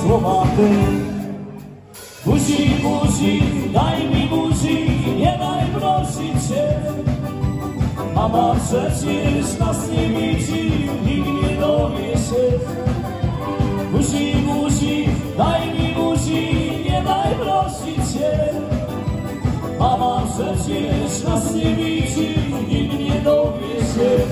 słowa ty. Buzi, daj mi buzi, nie daj prosić cię. Mama przecież nas nie widzi, nikt nie dowie się. Buzi, daj mi buzi, nie daj prosić cię. Mama przecież nas nie widzi, nikt nie dowie się.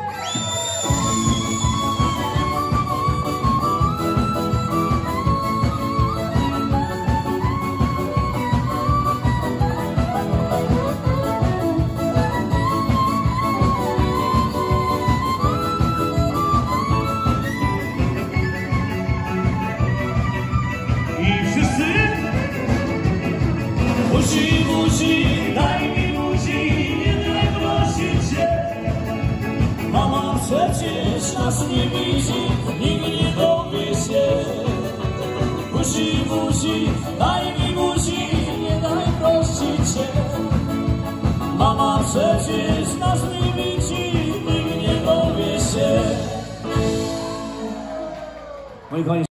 Buzi, daj mi buzi, nie daj prosić cię. Mama przecież nas nie widzi, nikt nie dowie się. Buzi, daj mi buzi, nie daj prosić cię. Mama przecież nas nie widzi, nikt nie dowie się. Moi kochani.